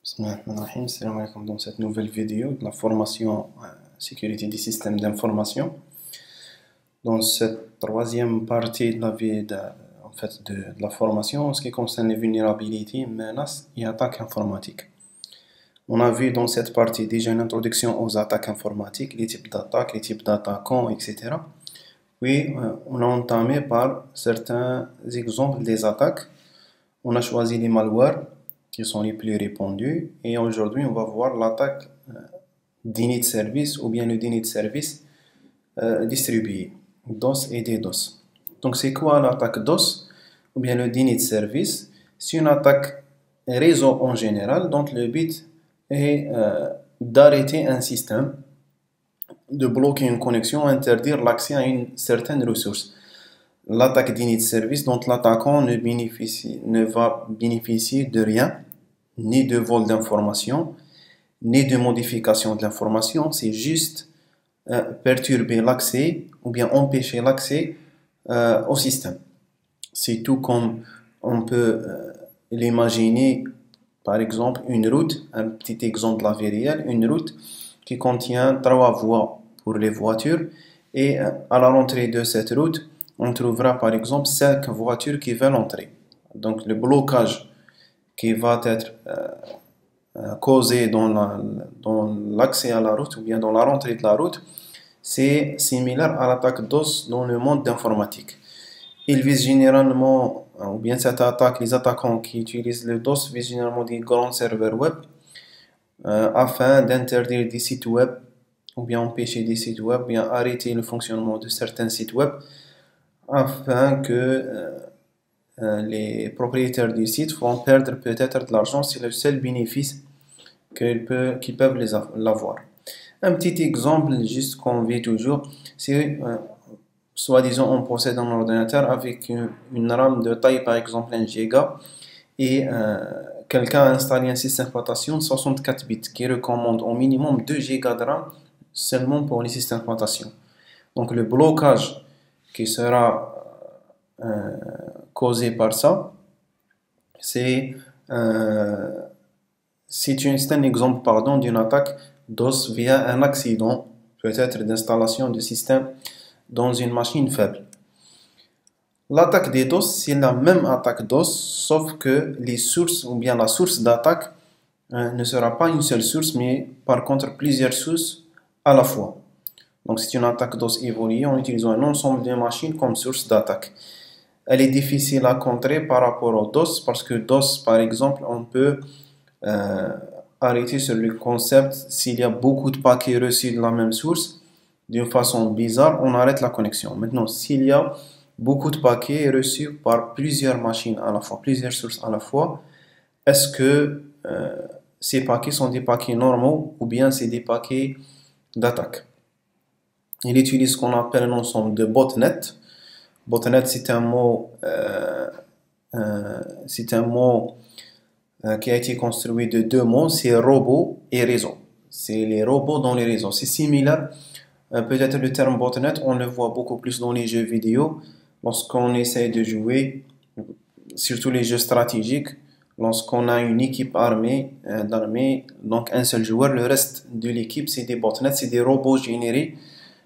Bismillahirrahmanirrahim. Salam alaikum. Dans cette nouvelle vidéo de la formation sécurité des systèmes d'information. Dans cette troisième partie de la formation, en ce qui concerne les vulnérabilités, menaces et attaques informatiques. On a vu dans cette partie déjà une introduction aux attaques informatiques, les types d'attaques, les types d'attaquants, etc. Puis on a entamé par certains exemples des attaques. On a choisi les malwares qui sont les plus répandus, et aujourd'hui on va voir l'attaque d'init service ou bien le d'init service distribué, DOS et DDoS. Donc c'est quoi l'attaque DOS ou bien le d'init service? C'est une attaque réseau en général, donc le but est d'arrêter un système, de bloquer une connexion, interdire l'accès à une certaine ressource. L'attaque d'init service, donc l'attaquant ne va bénéficier de rien, ni de vol d'information, ni de modification de l'information, c'est juste perturber l'accès ou bien empêcher l'accès au système. C'est tout comme on peut l'imaginer, par exemple une route, un petit exemple de la vie réelle, une route qui contient 3 voies pour les voitures, et à la rentrée de cette route, on trouvera par exemple 5 voitures qui veulent entrer. Donc le blocage qui va être causé dans l'accès à la route ou bien dans la rentrée de la route, c'est similaire à l'attaque DOS dans le monde d'informatique. Il vise généralement, ou bien cette attaque, les attaquants qui utilisent le DOS visent généralement des grands serveurs web afin d'interdire des sites web ou bien empêcher des sites web, ou bien arrêter le fonctionnement de certains sites web afin que les propriétaires du site vont perdre peut-être de l'argent. C'est le seul bénéfice qu'ils peuvent l'avoir. Un petit exemple, juste qu'on vit toujours, c'est soi-disant on possède un ordinateur avec une RAM de taille par exemple 1 giga, et quelqu'un a installé un système d'exploitation 64 bits qui recommande au minimum 2 gigas de RAM seulement pour les systèmes d'exploitation. Donc le blocage qui sera causé par ça, c'est un exemple d'une attaque DOS via un accident, peut-être d'installation du système dans une machine faible. L'attaque des DOS, c'est la même attaque DOS, sauf que les sources ou bien la source d'attaque ne sera pas une seule source, mais par contre plusieurs sources à la fois. Donc c'est une attaque DOS évoluée en utilisant un ensemble de machines comme source d'attaque. Elle est difficile à contrer par rapport au DOS, parce que DOS, par exemple, on peut arrêter sur le concept, s'il y a beaucoup de paquets reçus de la même source, d'une façon bizarre, on arrête la connexion. Maintenant, s'il y a beaucoup de paquets reçus par plusieurs machines à la fois, plusieurs sources à la fois, est-ce que ces paquets sont des paquets normaux ou bien c'est des paquets d'attaque? Il utilise ce qu'on appelle un ensemble de botnets. Botnet, c'est un mot qui a été construit de 2 mots, c'est robot et réseau. C'est les robots dans les réseaux. C'est similaire. Peut-être le terme botnet, on le voit beaucoup plus dans les jeux vidéo, lorsqu'on essaie de jouer, surtout les jeux stratégiques, lorsqu'on a une équipe armée, donc un seul joueur, le reste de l'équipe, c'est des botnets, c'est des robots générés.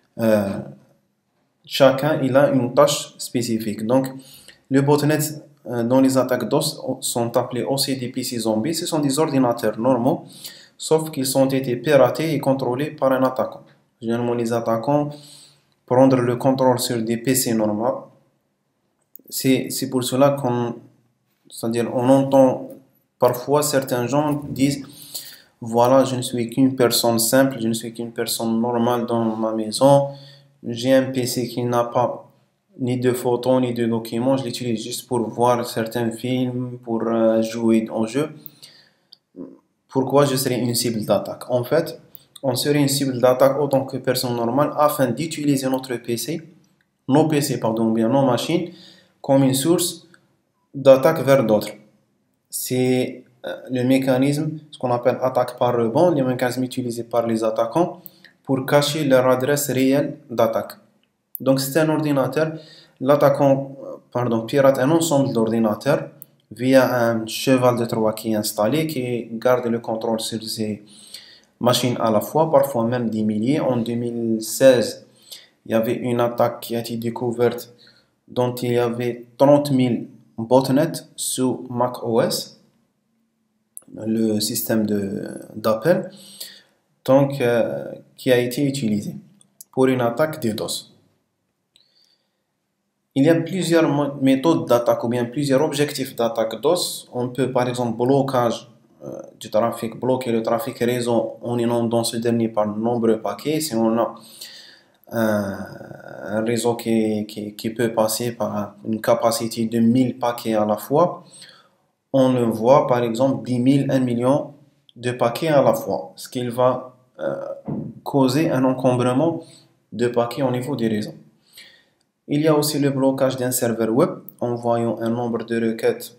Chacun il a une tâche spécifique. Donc les botnets dans les attaques DOS sont appelés aussi des PC zombies. Ce sont des ordinateurs normaux, sauf qu'ils ont été piratés et contrôlés par un attaquant. Généralement les attaquants prennent le contrôle sur des PC normaux. C'est pour cela qu'on entend parfois certains gens disent: voilà, je ne suis qu'une personne simple, je ne suis qu'une personne normale dans ma maison, j'ai un PC qui n'a pas ni de photos ni de documents, je l'utilise juste pour voir certains films, pour jouer au jeu. Pourquoi je serais une cible d'attaque? En fait, on serait une cible d'attaque autant que personne normale afin d'utiliser nos PC, ou bien nos machines, comme une source d'attaque vers d'autres. C'est le mécanisme, ce qu'on appelle attaque par rebond, le mécanisme utilisé par les attaquants pour cacher leur adresse réelle d'attaque. Donc c'est un ordinateur, l'attaquant pirate un ensemble d'ordinateurs via un cheval de Troie qui est installé, qui garde le contrôle sur ces machines à la fois, parfois même des milliers. En 2016, il y avait une attaque qui a été découverte dont il y avait 30 000 botnets sous Mac OS, le système d'appel, donc qui a été utilisé pour une attaque DDoS. Il y a plusieurs méthodes d'attaque ou bien plusieurs objectifs d'attaque DOS. On peut par exemple blocage du trafic, bloquer le trafic réseau en inondant ce dernier par de nombreux paquets. Si on a un réseau qui peut passer par une capacité de 1000 paquets à la fois, on le voit par exemple 10 000, 1 million de paquets à la fois, ce qui va causer un encombrement de paquets au niveau du réseau. Il y a aussi le blocage d'un serveur web en envoyant un nombre de requêtes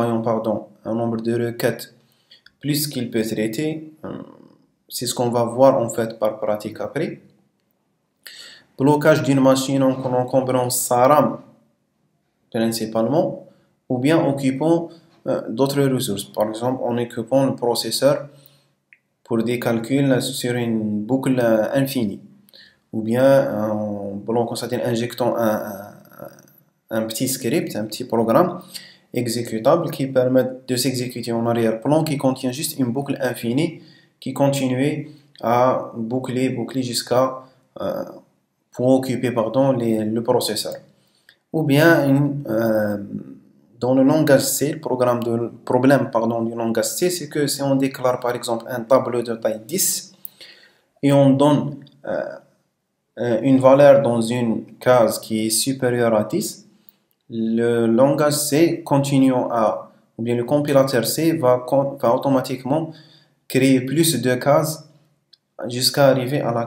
plus qu'il peut traiter. C'est ce qu'on va voir en fait par pratique après. Blocage d'une machine en encombrant sa RAM principalement, ou bien occupant d'autres ressources. Par exemple, en occupant le processeur pour des calculs sur une boucle infinie, ou bien en bloquant, c'est-à-dire injectant un petit script, un petit programme exécutable qui permet de s'exécuter en arrière-plan, qui contient juste une boucle infinie qui continue à boucler jusqu'à pour occuper le processeur. Ou bien dans le langage C, le problème du langage C, c'est que si on déclare par exemple un tableau de taille 10 et on donne une valeur dans une case qui est supérieure à 10, le langage C ou bien le compilateur C va automatiquement créer plus de cases jusqu'à arriver à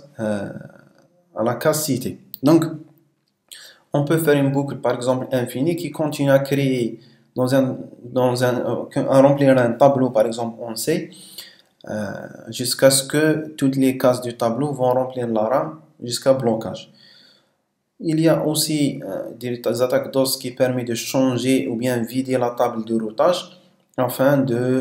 la case citée. Donc, on peut faire une boucle par exemple infinie qui continue à créer à remplir un tableau par exemple en C jusqu'à ce que toutes les cases du tableau vont remplir la RAM jusqu'à blocage. Il y a aussi des attaques DOS qui permettent de changer ou bien vider la table de routage afin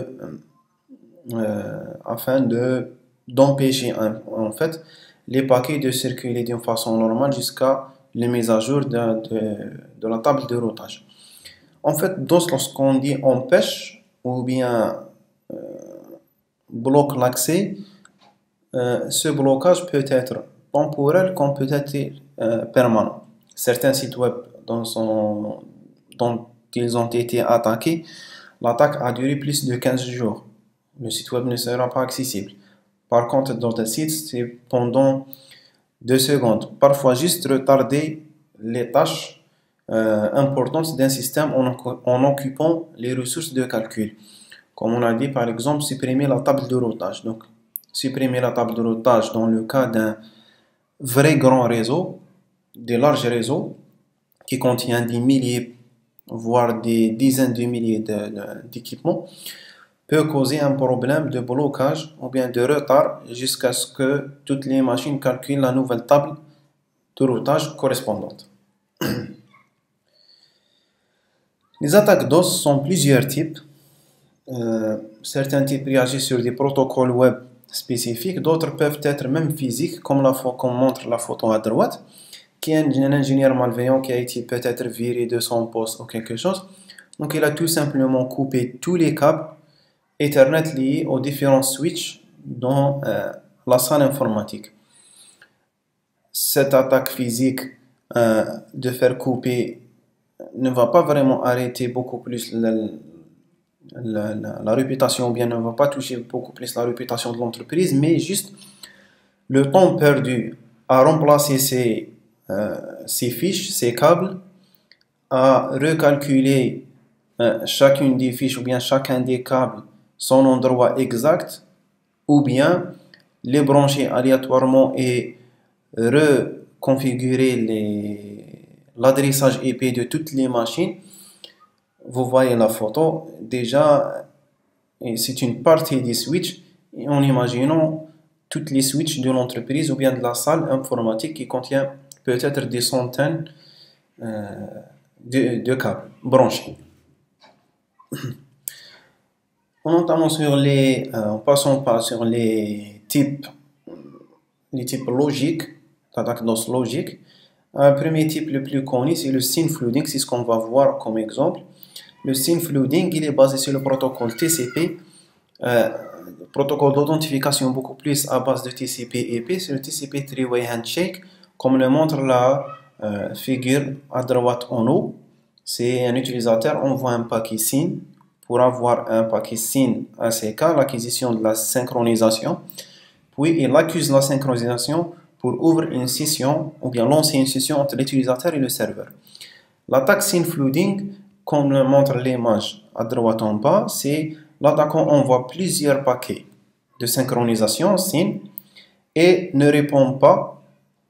d'empêcher en fait les paquets de circuler d'une façon normale jusqu'à les mises à jour de la table de routage. En fait, DOS, lorsqu'on dit empêche ou bien bloque l'accès, ce blocage peut être temporel comme peut être permanent. Certains sites web dont ils ont été attaqués, l'attaque a duré plus de 15 jours. Le site web ne sera pas accessible. Par contre, dans d'autres sites, c'est pendant 2 secondes. Parfois, juste retarder les tâches importantes d'un système en occupant les ressources de calcul. Comme on a dit, par exemple, supprimer la table de routage. Donc, supprimer la table de routage dans le cas d'un vrai grand réseau, des larges réseaux qui contient des milliers, voire des dizaines de milliers d'équipements, peut causer un problème de blocage ou bien de retard jusqu'à ce que toutes les machines calculent la nouvelle table de routage correspondante. Les attaques DOS sont plusieurs types. Certains types réagissent sur des protocoles web spécifiques, d'autres peuvent être même physiques, comme montre la photo à droite, qui est un ingénieur malveillant qui a été peut-être viré de son poste ou quelque chose. Donc il a tout simplement coupé tous les câbles Ethernet liés aux différents switches dans la salle informatique. Cette attaque physique de faire couper ne va pas vraiment arrêter beaucoup plus la réputation, ou bien ne va pas toucher beaucoup plus la réputation de l'entreprise, mais juste le temps perdu à remplacer ces fiches, ces câbles, à recalculer chacune des fiches ou bien chacun des câbles son endroit exact, ou bien les brancher aléatoirement et reconfigurer l'adressage IP de toutes les machines. Vous voyez la photo, déjà c'est une partie des switches, en imaginant toutes les switches de l'entreprise ou bien de la salle informatique qui contient peut-être des centaines de câbles branchés. Notamment sur en passant par sur les types logiques, d'attaque DOS logique. Un premier type le plus connu, c'est le scene flooding, c'est ce qu'on va voir comme exemple. Le scene flooding, il est basé sur le protocole TCP, protocole d'authentification beaucoup plus à base de TCP/IP, c'est le TCP Three-Way Handshake, comme le montre la figure à droite en haut. C'est un utilisateur envoie un paquet SYN pour avoir un paquet SYN ACK, l'acquisition de la synchronisation, puis il accuse la synchronisation pour ouvrir une session ou bien lancer une session entre l'utilisateur et le serveur. L'attaque SYN flooding, comme le montre l'image à droite en bas, c'est l'attaquant envoie plusieurs paquets de synchronisation SYN et ne répond pas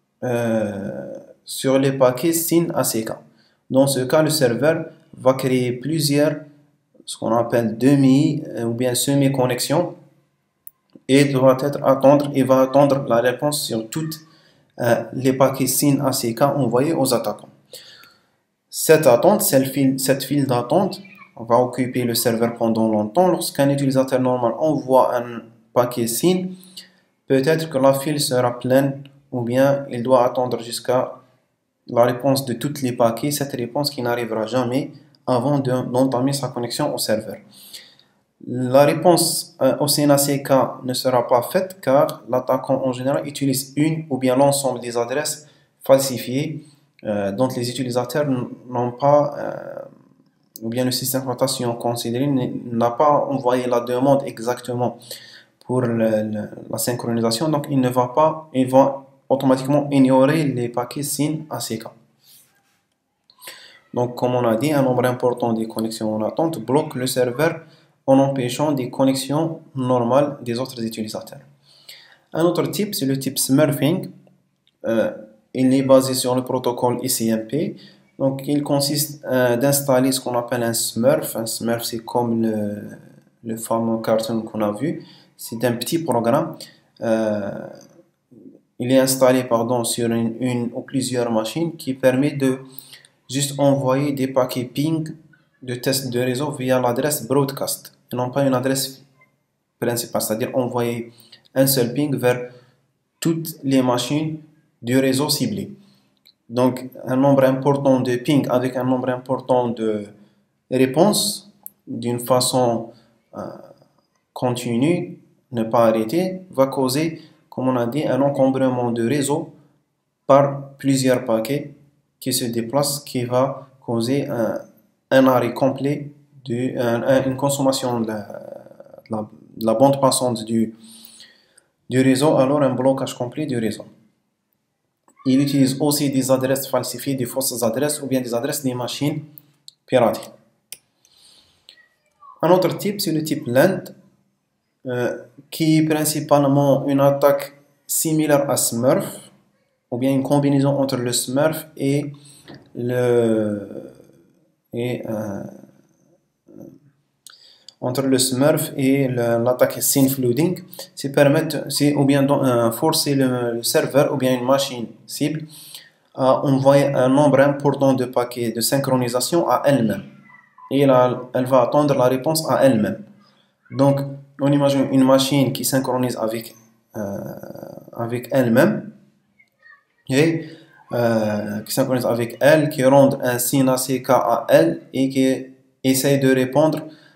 sur les paquets SYN ACK. Dans ce cas, le serveur va créer plusieurs, ce qu'on appelle demi ou bien semi-connexions et va attendre la réponse sur toutes les paquets SYN ACK envoyés aux attaquants. Cette file d'attente va occuper le serveur pendant longtemps. Lorsqu'un utilisateur normal envoie un paquet SYN, peut-être que la file sera pleine ou bien il doit attendre jusqu'à la réponse de tous les paquets, cette réponse qui n'arrivera jamais avant d'entamer sa connexion au serveur. La réponse au SYN-ACK ne sera pas faite car l'attaquant en général utilise une ou bien l'ensemble des adresses falsifiées dont les utilisateurs n'ont pas, ou bien le système d'exploitation considéré n'a pas envoyé la demande exactement pour la synchronisation, donc il va automatiquement ignorer les paquets SYN-ACK. Donc, comme on a dit, un nombre important de connexions en attente bloque le serveur en empêchant des connexions normales des autres utilisateurs. Un autre type, c'est le type smurfing. Il est basé sur le protocole ICMP. Donc, il consiste d'installer ce qu'on appelle un smurf. Un smurf, c'est comme le fameux cartoon qu'on a vu. C'est un petit programme. Il est installé sur une ou plusieurs machines qui permet de juste envoyer des paquets ping de test de réseau via l'adresse broadcast et non pas une adresse principale, c'est-à-dire envoyer un seul ping vers toutes les machines du réseau ciblé. Donc un nombre important de ping avec un nombre important de réponses d'une façon continue, ne pas arrêter, va causer, comme on a dit, un encombrement de réseau par plusieurs paquets qui se déplacent, qui va causer un arrêt complet, une consommation de la bande passante du réseau, alors un blocage complet du réseau. Il utilise aussi des adresses falsifiées, des fausses adresses ou bien des adresses des machines piratées. Un autre type, c'est le type LAND, qui est principalement une attaque similaire à Smurf, ou bien une combinaison entre le Smurf et l'attaque SYN flooding, c'est ou bien forcer le serveur ou bien une machine cible à envoyer un nombre important de paquets de synchronisation à elle-même. Et elle va attendre la réponse à elle-même. Donc, on imagine une machine qui synchronise avec elle-même et qui synchronise avec elle, qui rend un SYN ACK à elle et qui essaye de répondre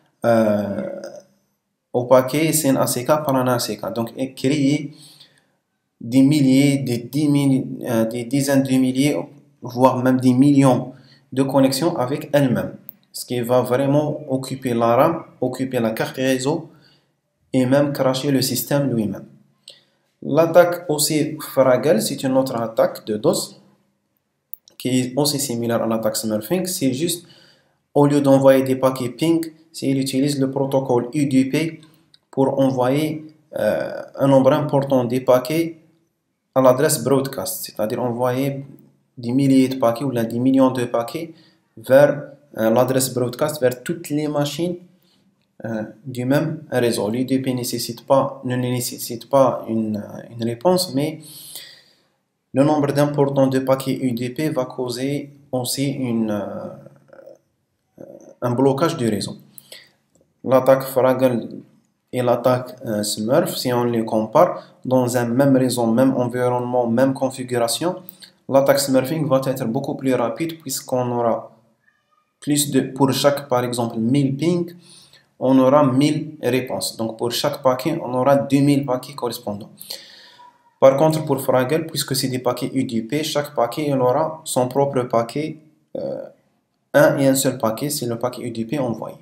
au paquet SYN ACK par un ACK. Donc, créer des milliers, des dizaines de milliers, voire même des millions de connexions avec elle-même. Ce qui va vraiment occuper la RAM, occuper la carte réseau et même crasher le système lui-même. L'attaque aussi Fraggle, c'est une autre attaque de DOS qui est aussi similaire à l'attaque smurfing. C'est juste, au lieu d'envoyer des paquets ping, il utilise le protocole UDP pour envoyer un nombre important de paquets à l'adresse broadcast, c'est-à-dire envoyer des milliers de paquets ou des millions de paquets vers l'adresse broadcast, vers toutes les machines du même réseau. L'UDP ne nécessite pas une réponse, mais le nombre d'importants de paquets UDP va causer aussi un blocage du réseau. l'attaque Fraggle et l'attaque Smurf, si on les compare dans un même réseau, même environnement, même configuration, l'attaque Smurfing va être beaucoup plus rapide puisqu'on aura plus de, pour chaque par exemple 1000 ping, on aura 1000 réponses. Donc pour chaque paquet, on aura 2000 paquets correspondants. Par contre, pour Fraggle, puisque c'est des paquets UDP, chaque paquet il aura son propre paquet, un et un seul paquet, c'est le paquet UDP envoyé.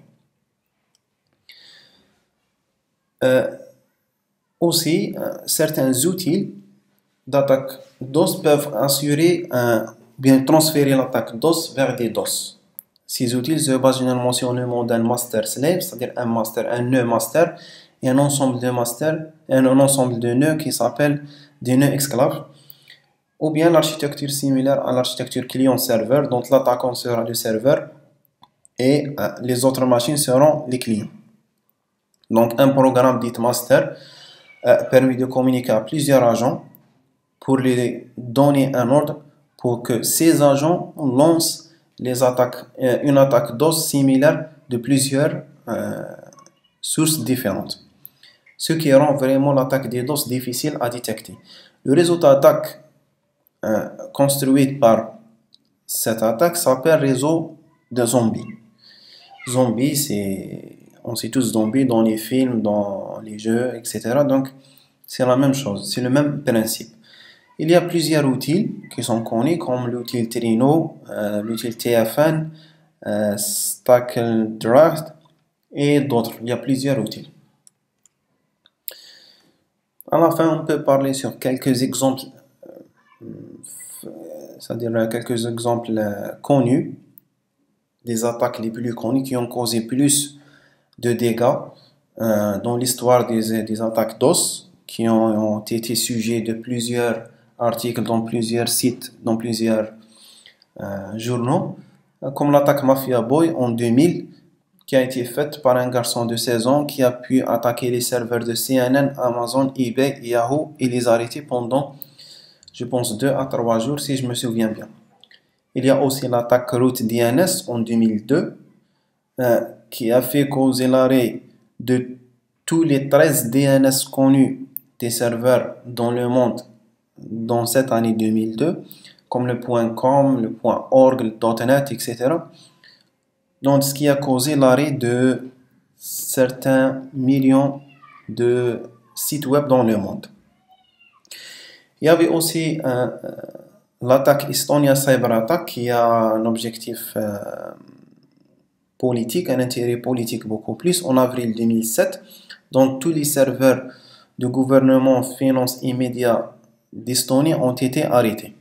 Aussi, certains outils d'attaque DOS peuvent assurer, bien transférer l'attaque DOS vers des DOS. Ces outils se basent généralement sur le mode d'un master slave, c'est-à-dire un master, un nœud master, et un ensemble de masters, un ensemble de nœuds qui s'appelle des nœuds esclaves, ou bien l'architecture similaire à l'architecture client-serveur, dont l'attaquant sera le serveur et les autres machines seront les clients. Donc un programme dit master permet de communiquer à plusieurs agents pour lui donner un ordre pour que ces agents lancent les attaques, une attaque DOS similaire de plusieurs sources différentes. Ce qui rend vraiment l'attaque des DOS difficile à détecter. Le réseau d'attaque construit par cette attaque s'appelle réseau de zombies. Zombies, c'est, on sait tous zombies dans les films, dans les jeux, etc. Donc, c'est la même chose, c'est le même principe. Il y a plusieurs outils qui sont connus comme l'outil Trino, l'outil TFN, StackleDraft et d'autres. Il y a plusieurs outils. À la fin, on peut parler sur quelques exemples, c'est-à-dire quelques exemples connus des attaques les plus connues qui ont causé plus de dégâts dans l'histoire des attaques DOS qui ont été sujets de plusieurs articles dans plusieurs sites, dans plusieurs journaux, comme l'attaque Mafia Boy en 2000 qui a été faite par un garçon de 16 ans qui a pu attaquer les serveurs de CNN, Amazon, eBay, Yahoo et les arrêter pendant, je pense, 2 à 3 jours si je me souviens bien. Il y a aussi l'attaque Root DNS en 2002 qui a fait causer l'arrêt de tous les 13 DNS connus des serveurs dans le monde dans cette année 2002, comme le .com, le .org, le .net, etc. Donc, ce qui a causé l'arrêt de certains millions de sites web dans le monde. Il y avait aussi l'attaque Estonia Cyber Attack qui a un objectif politique, un intérêt politique beaucoup plus. En avril 2007, donc tous les serveurs du gouvernement, finance et médias d'Estonie ont été arrêtés.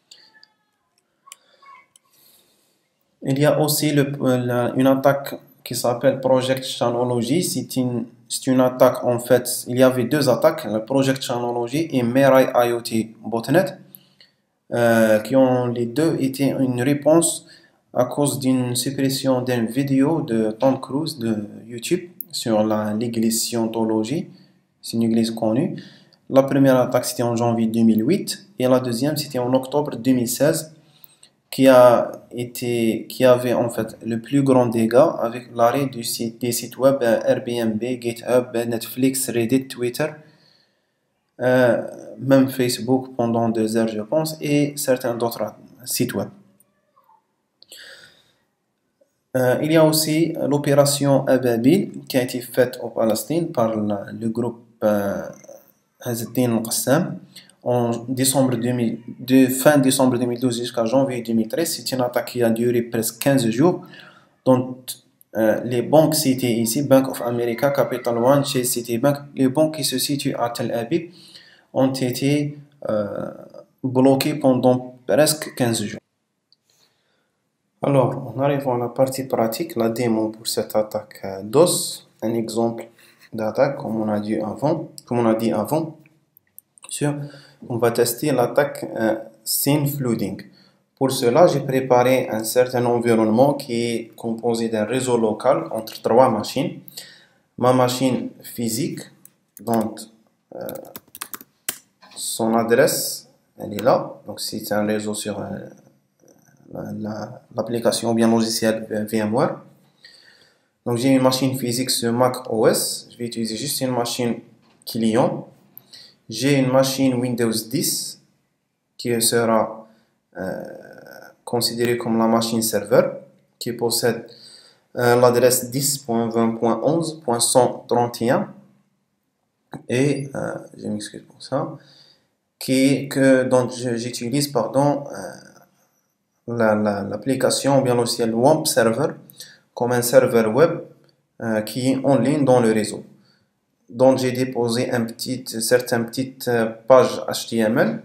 Il y a aussi une attaque qui s'appelle Project Chanology. C'est une attaque en fait. Il y avait deux attaques, la Project Chanology et Mirai IoT Botnet, qui ont les deux été une réponse à cause d'une suppression d'une vidéo de Tom Cruise de YouTube sur l'église Scientology. C'est une église connue. La première attaque c'était en janvier 2008 et la deuxième c'était en octobre 2016. Qui avait en fait le plus grand dégât avec l'arrêt des sites web Airbnb, GitHub, Netflix, Reddit, Twitter, même Facebook pendant 2 heures je pense, et certains d'autres sites web. Il y a aussi l'opération Ababil qui a été faite au Palestine par le groupe Azz Ad-Din al-Qassam. En fin décembre 2012 jusqu'à janvier 2013, c'est une attaque qui a duré presque 15 jours. Donc, les banques citées ici, Bank of America, Capital One, Chase Citibank, les banques qui se situent à Tel Aviv, ont été bloquées pendant presque 15 jours. Alors, on arrive à la partie pratique, la démo pour cette attaque DOS, un exemple d'attaque comme on a dit avant. On va tester l'attaque Scene Flooding. Pour cela, j'ai préparé un certain environnement qui est composé d'un réseau local entre 3 machines. Ma machine physique, donc son adresse, elle est là. Donc c'est un réseau sur l'application ou bien logiciel VMware. Donc j'ai une machine physique sur Mac OS, je vais utiliser juste une machine client. J'ai une machine Windows 10 qui sera considérée comme la machine serveur, qui possède l'adresse 10.20.11.131 et je m'excuse pour ça, donc j'utilise l'application ou bien aussi le WAMP server comme un serveur web qui est en ligne dans le réseau. Donc j'ai déposé certaines petites pages HTML.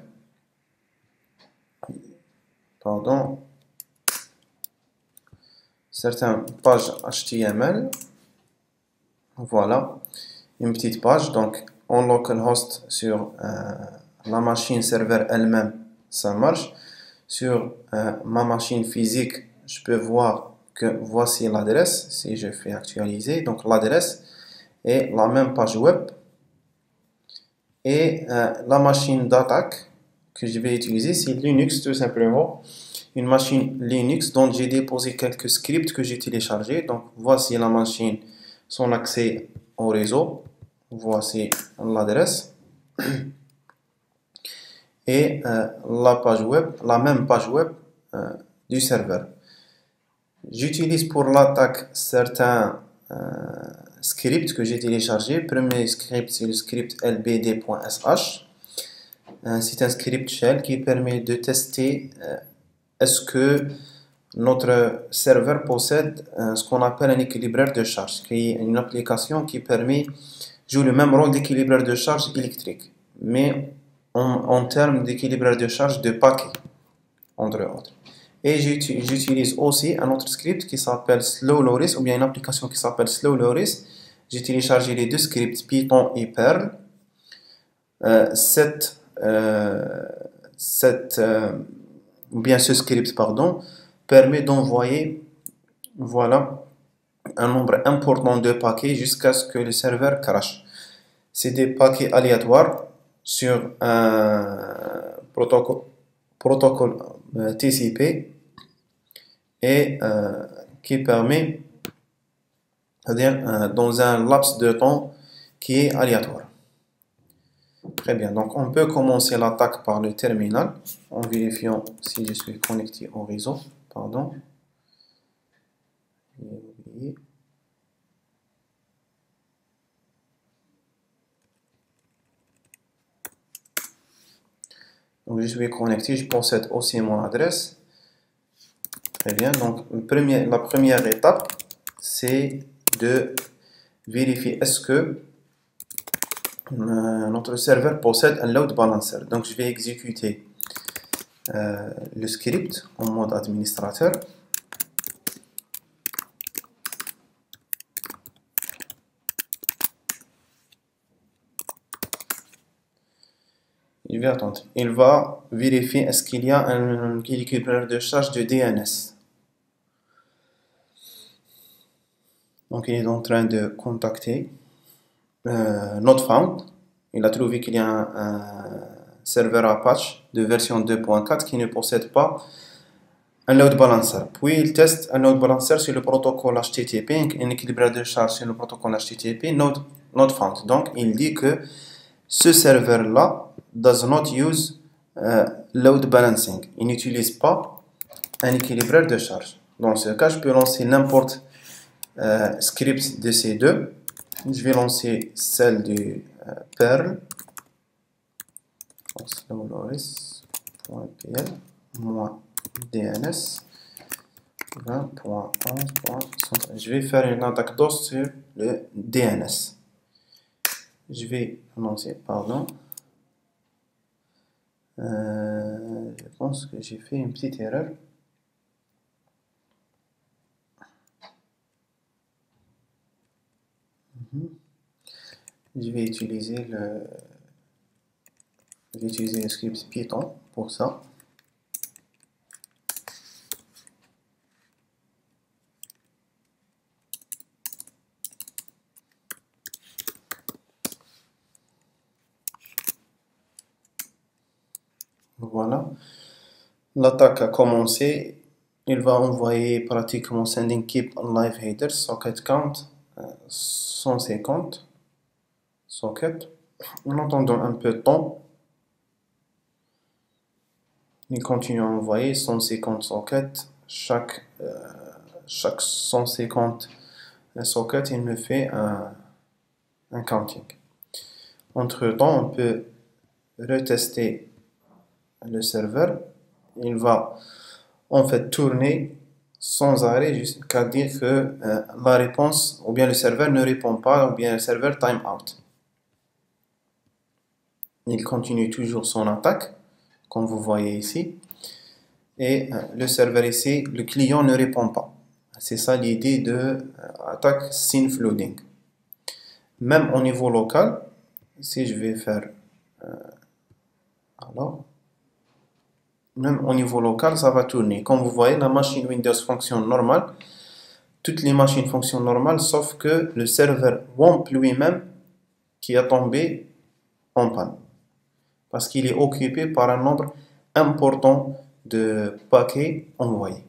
Certaines pages HTML. Voilà, une petite page. Donc en localhost sur la machine serveur elle-même, ça marche. Sur ma machine physique, je peux voir que voici l'adresse. Si je fais actualiser, donc l'adresse est la même page web. Et la machine d'attaque que je vais utiliser, c'est Linux tout simplement. Une machine Linux dont j'ai déposé quelques scripts que j'ai téléchargés. Donc voici la machine, son accès au réseau. Voici l'adresse. Et la page web, la même page web du serveur. J'utilise pour l'attaque certains scripts que j'ai téléchargés. Le premier script, c'est le script lbd.sh. C'est un script shell qui permet de tester est-ce que notre serveur possède ce qu'on appelle un équilibreur de charge, qui est une application qui joue le même rôle d'équilibreur de charge électrique, mais en termes d'équilibreur de charge de paquets, entre autres. Et j'utilise aussi un autre script qui s'appelle Slow Loris, ou bien une application qui s'appelle Slow Loris. J'ai téléchargé les deux scripts Python et Perl. Ce script, permet d'envoyer, voilà, un nombre important de paquets jusqu'à ce que le serveur crache. C'est des paquets aléatoires sur un protocole TCP et qui permet, c'est-à-dire dans un laps de temps qui est aléatoire. Très bien, donc on peut commencer l'attaque par le terminal en vérifiant si je suis connecté au réseau. Donc je suis connecté, je possède aussi mon adresse. Très bien, donc la première étape, c'est de vérifier est-ce que notre serveur possède un load balancer. Donc je vais exécuter le script en mode administrateur. Il va attendre. Il va vérifier est-ce qu'il y a un équilibreur de charge de DNS. Donc il est en train de contacter not found. Il a trouvé qu'il y a un serveur Apache de version 2.4 qui ne possède pas un load balancer. Puis il teste un load balancer sur le protocole HTTP, un équilibreur de charge sur le protocole HTTP not found. Donc il dit que ce serveur-là does not use load balancing. Il n'utilise pas un équilibreur de charge. Dans ce cas, je peux lancer n'importe script de ces deux. Je vais lancer celle du Perl. slowloris.pl -dns 20.11. Je vais faire une attaque DOS sur le DNS. Je vais annoncer, je pense que j'ai fait une petite erreur. Je vais utiliser le script Python pour ça. Voilà. L'attaque a commencé. il va envoyer pratiquement sending keep live header socket count 150 socket. En attendant un peu de temps, il continue à envoyer 150 sockets. Chaque 150 sockets, il me fait un counting. Entre temps, on peut retester le serveur. Il va en fait tourner sans arrêt jusqu'à dire que la réponse, ou bien le serveur ne répond pas, ou bien le serveur time out. Il continue toujours son attaque, comme vous voyez ici. Et le serveur ici, le client ne répond pas. C'est ça l'idée de attaque synth loading. Même au niveau local, si je vais faire alors, même au niveau local, ça va tourner. Comme vous voyez, la machine Windows fonctionne normal. Toutes les machines fonctionnent normal, sauf que le serveur WAMP lui-même qui a tombé en panne. Parce qu'il est occupé par un nombre important de paquets envoyés.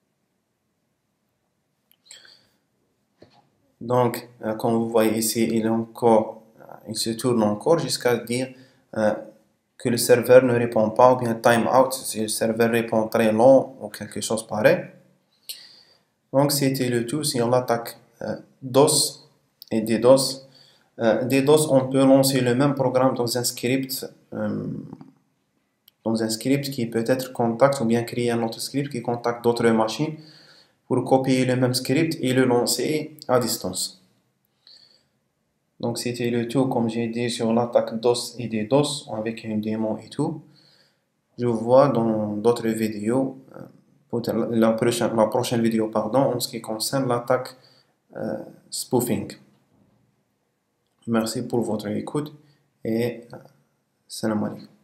Donc, comme vous voyez ici, il se tourne encore jusqu'à dire que le serveur ne répond pas, ou bien timeout si le serveur répond très long ou quelque chose pareil. Donc, c'était le tout si on attaque DOS et DDoS. DDoS, on peut lancer le même programme dans un script qui peut-être contacte, ou bien créer un autre script qui contacte d'autres machines pour copier le même script et le lancer à distance. Donc c'était le tout, comme j'ai dit, sur l'attaque DOS et DDoS avec une démo et tout. Je vous vois dans d'autres vidéos, pour la prochaine vidéo, pardon, en ce qui concerne l'attaque spoofing. Merci pour votre écoute et salam alaikum.